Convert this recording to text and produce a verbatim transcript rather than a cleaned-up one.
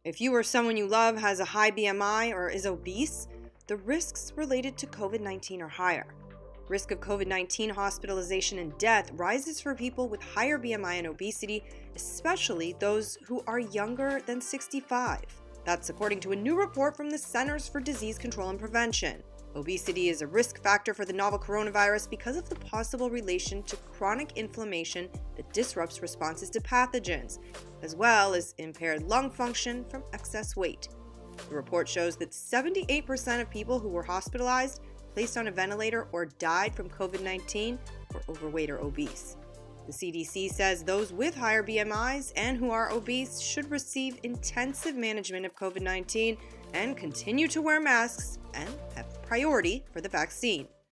If you or someone you love has a high B M I or is obese, the risks related to COVID nineteen are higher. Risk of COVID nineteen hospitalization and death rises for people with higher B M I and obesity, especially those who are younger than sixty-five. That's according to a new report from the Centers for Disease Control and Prevention. Obesity is a risk factor for the novel coronavirus because of the possible relation to chronic inflammation that disrupts responses to pathogens, as well as impaired lung function from excess weight. The report shows that seventy-eight percent of people who were hospitalized, placed on a ventilator, or died from COVID nineteen were overweight or obese. The C D C says those with higher B M Is and who are obese should receive intensive management of COVID nineteen and continue to wear masks and have priority for the vaccine.